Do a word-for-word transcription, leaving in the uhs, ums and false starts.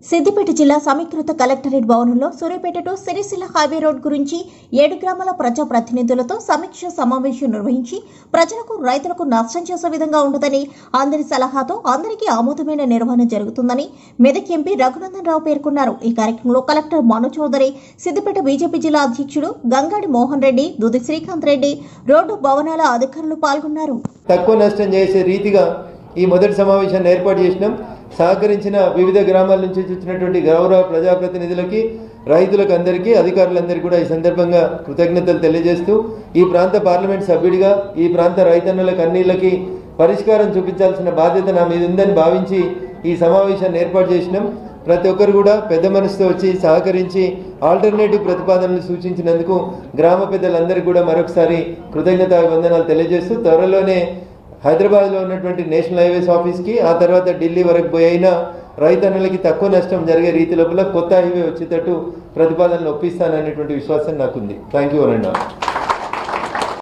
సిద్దిపేట జిల్లా సమీకృత కలెక్టరేట్ భవనంలో Suryapet to Sircilla highway road గురించి ఏడు గ్రామాల ప్రజా ప్రతినిధులతో సమీక్ష సమావేశం నిర్వహించి ప్రజలకు రైతులకు నష్టం చేసే విధంగా ఉండదని అందరి సలహాతో అందరికీ ఆమోదమైన నిర్వహణ జరుగుతుందని మెదక్ ఎంపీ రఘునందన్ రావు పేర్కొన్నారు. ఈ కార్యక్రమంలో కలెక్టర్ మను చౌదరి, సిద్దిపేట బీజేపీ జిల్లా అధ్యక్షుడు గంగాడి మోహన్ రెడ్డి, దుది శ్రీకాంత్ రెడ్డి, రోడ్డు భవనాల అధికారులు పాల్గొన్నారు. తక్కువ నష్టం చేసే రీతిగా ఈ మొదటి సమావేశాన్ని ఏర్పాటు చేసినాం. సహకరించిన వివిధ గ్రామాల నుంచి వచ్చినటువంటి గౌరవ ప్రజాప్రతినిధులకి, రైతులకు అందరికీ, అధికారులందరికీ కూడా ఈ సందర్భంగా కృతజ్ఞతలు తెలియజేస్తూ ఈ ప్రాంత పార్లమెంట్ సభ్యుడిగా ఈ ప్రాంత రైతన్నుల కన్నీళ్లకి పరిష్కారం చూపించాల్సిన బాధ్యత నా మీద ఉందని భావించి ఈ సమావేశాన్ని ఏర్పాటు చేసినాం. ప్రతి ఒక్కరు కూడా పెద్ద మనసుతో వచ్చి సహకరించి ఆల్టర్నేటివ్ ప్రతిపాదనలు సూచించినందుకు గ్రామ పెద్దలందరికీ కూడా మరొకసారి కృతజ్ఞతా వందనాలు తెలియజేస్తూ త్వరలోనే హైదరాబాద్లో ఉన్నటువంటి నేషనల్ హైవేస్ ఆఫీస్కి, ఆ తర్వాత ఢిల్లీ వరకు పోయినా రైతన్నులకి తక్కువ నష్టం జరిగే రీతి లోపల కొత్త హైవే వచ్చేటట్టు ప్రతిపాదనలు ఒప్పిస్తాననేటువంటి విశ్వాసం నాకుంది. థ్యాంక్ యూ అనండి.